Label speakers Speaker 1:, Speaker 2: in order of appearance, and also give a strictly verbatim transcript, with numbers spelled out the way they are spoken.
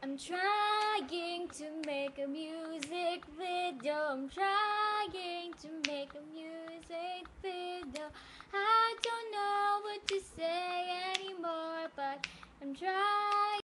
Speaker 1: I'm trying to make a music video. I'm trying.